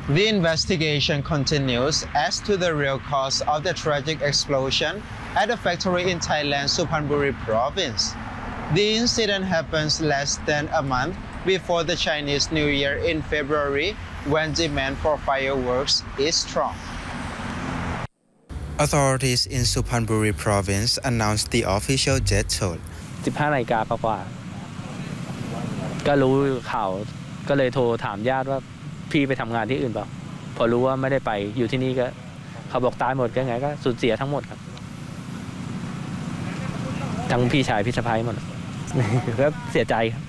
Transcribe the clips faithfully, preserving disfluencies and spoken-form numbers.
The investigation continues as to the real cause of the tragic explosion at a factory in Thailand's Suphanburi province. The incident happens less than a month before the Chinese New Year in February, when demand for fireworks is strong. Authorities in Suphanburi province announced the official death toll. สิบห้า นาฬิกากว่าก็รู้ข่าวก็เลยโทรถามญาติว่าพี่ไปทำงานที่อื่นเปล่าพอรู้ว่าไม่ได้ไปอยู่ที่นี่ก็เขาบอกตายหมดก็ไงก็สูญเสียทั้งหมดครับทั้งพี่ชายพี่สะใภ้หมดก็เสียใจครับ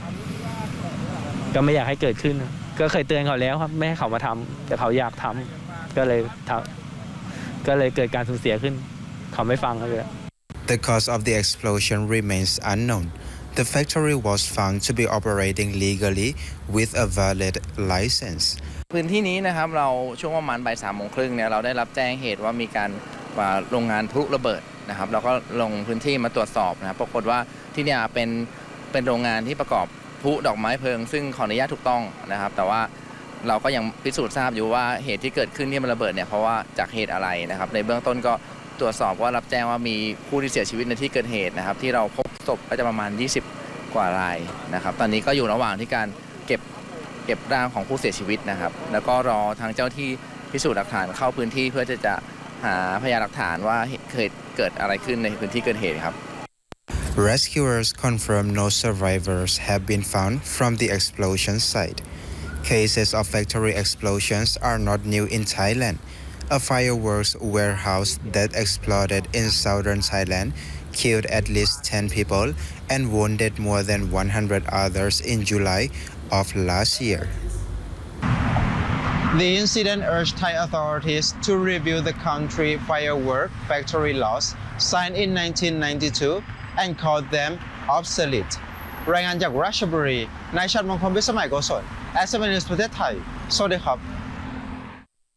ก็ไม่อยากให้เกิดขึ้นก็เคยเตือนเขาแล้วครับไม่ให้เขามาทำแต่เขาอยากทำก็เลยทำก็เลยเกิดการสูญเสียขึ้นเขาไม่ฟังเลย The cause of the explosion remains unknown. The factory was found to be operating legally with a valid license. พื้นที่นี้นะครับเราช่วงประมาณบ่ายสามโมงครึ่งเนี่ยเราได้รับแจ้งเหตุว่ามีการโรงงานพลุระเบิดนะครับเราก็ลงพื้นที่มาตรวจสอบนะครับปรากฏว่าที่เนี่ยเป็นเป็นโรงงานที่ประกอบพลุดอกไม้เพลิงซึ่งขออนุญาตถูกต้องนะครับแต่ว่าเราก็ยังพิสูจน์ทราบอยู่ว่าเหตุที่เกิดขึ้นที่มันระเบิดเนี่ยเพราะว่าจากเหตุอะไรนะครับในเบื้องต้นก็ตรวจสอบว่ารับแจ้งว่ามีผู้ที่เสียชีวิตในที่เกิดเหตุนะครับที่เราพบศพก็จะประมาณยี่สิบกว่ารายนะครับตอนนี้ก็อยู่ระหว่างที่การเก็บเก็บร่างของผู้เสียชีวิตนะครับแล้วก็รอทางเจ้าที่พิสูจน์หลักฐานเข้าพื้นที่เพื่อจะจะหาพยานหลักฐานว่าเคยเกิดอะไรขึ้นในพื้นที่เกิดเหตุครับ Rescuers confirm no survivors have been found from the explosion site. Cases of factory explosions are not new in Thailand. A fireworks warehouse that exploded in southern Thailand killed at least ten people and wounded more than one hundred others in July of last year. The incident urged Thai authorities to review the country firework factory laws signed in nineteen ninety-two and called them obsolete. รายงานจากราชบุรีนายชัดมงคลวิสมัยโกศล แอส เอ็ม เอ็น News ประเทศไทยสวัสดีครับ